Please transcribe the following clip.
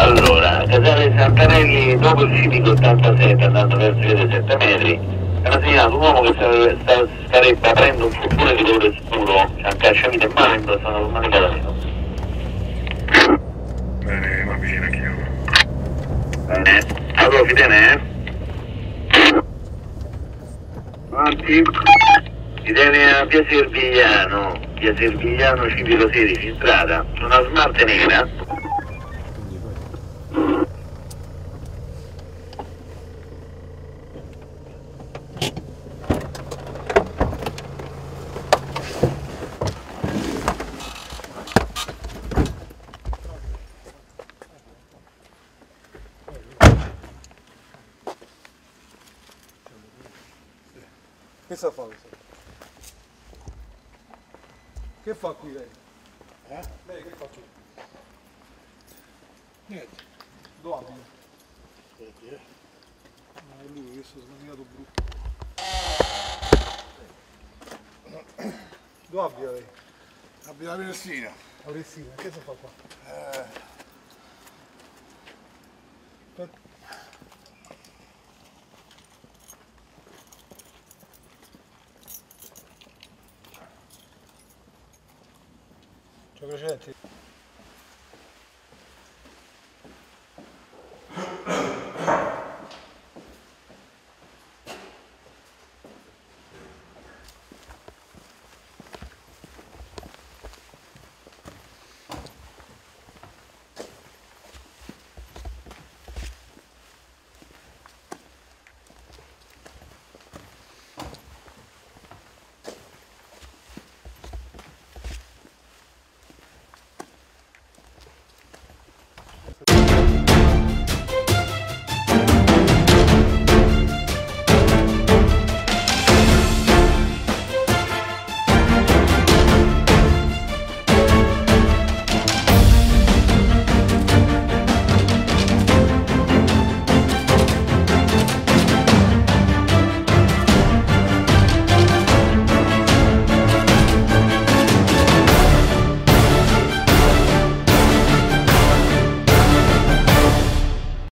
Allora, Casale Santarelli, dopo il civico 87, andando verso i 7 metri, era segnato un uomo che starebbe aprendo un furgone di colore scuro, c'ha un cacciavite in mano e indossa una domenica da meno. Bene, va bene, chiamo. Bene. Allora, Fidene, Marti? Fidene a Via Servigliano Civilo 16, in strada, una smart nera. Che sta a fare? Che fa qui lei? Lei che fa qui? Niente. Dove abita? Ma è lui che sta smaninato brutto. Dove abita lei? Abita la Messina. A Ressina, che sta a fare qua? C'è precedenti?